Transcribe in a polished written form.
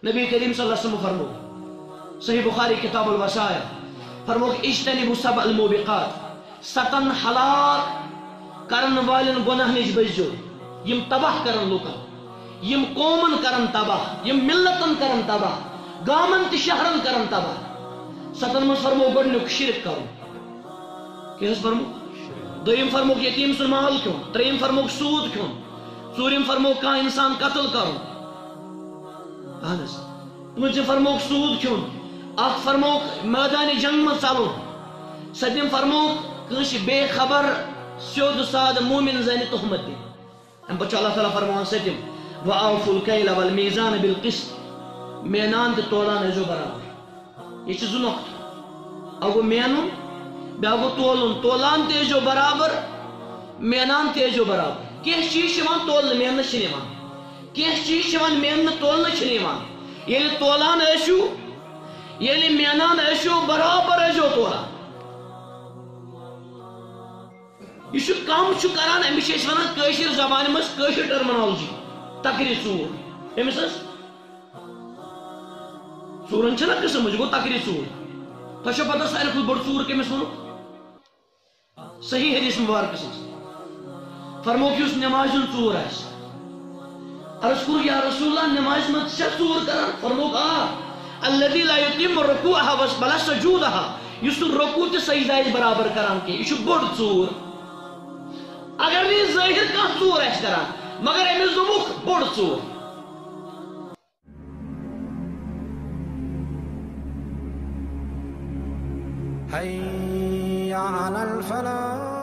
نبی کریم صلی اللہ علیہ وسلم فرمو صحیح بخاری کتاب الوصایا فرمو اجتنبوا سبع الموبقات 7 ہلاک کرن والن گناہ نش بچو یم تباہ کرن لوکن یم قومن کرن تباہ یم ملتن کرن تباہ گامن تی شہرن کرن تباہ 7 من فرمو گڈنیک شرک کرو کیس فرمو دویم فرمو یتیم سن مال کیوں تریم فرمو سود کیوں ژوٗرِم فرمو کانٛہہ انسان قتل کرُن اہن حظ پوٗنٛژِم فرموک سود کھیوٚن اکھ فرموک میدانِ جنگ منٛز ژلُن سٔتِم فرموک کٲنٛسہِ بے خبر سیوٚد سادٕ موٗمِن زنہِ تہمت دِنۍ امہِ پتہٕ چھُ اللہ تعالیٰ فرماوان سٔتِم وَأَوفُوا الْكَيْلَ وَالْمِيزَانَ بِالْقِسْطِ مینان تہِ تولان ٲسۍزیو برابر یہ چھِ 2 نۄقطہٕ اکھ گوٚو مینُن بیٛاکھ گوٚو تولُن تولان تہِ ٲسۍزیو برابر مینان تہِ ٲسۍزیو برابر کینٛہہ چیٖز چھِ یِوان تولنہٕ میننہٕ چھِنہٕ یِوان کینٛہہ چیٖز چھِ یِوان میننہٕ تولنہٕ چھِنہٕ یِوان ییٚلہِ تولان ٲسِو ییٚلہِ مینان ٲسِو برابر ٲسۍزیو تولان یُس یہِ کم چھُ کران أمِس چھِ أسۍ ونان کٲشِر زبانہِ منٛز کٲشِر ٹرمنالجی تقرِ ژوٗر أمِس حظ ژوٗرن چھِنہ قٕسم یہِ گوٚو تقرِ ژوٗر تۄہہِ چھو پتہ ساروی کھۄتہٕ بٔڑ ژوٗر کٔمِس ووٚنُکھ صحیح حدیث مبارکس منٛز فرموک یُس نمازِ ہُنٛد ژوٗر آسہِ عرض کوٚر یا رسول اللہ نمازِ منٛز چھا ژوٗر کران فرموک الذی لا یتم رکوعها ولا سجودها یُس نہٕ رکوع تہٕ سجدٕ آسہِ برابر کران کینٛہہ یہِ چھُ بوٚڑ ژوٗر اگر نہٕ یہِ ظٲہِر کانٛہہ ژوٗر آسہِ کران مگر أمِس دوٚپُکھ بوٚڑ ژوٗر حي على الفلاح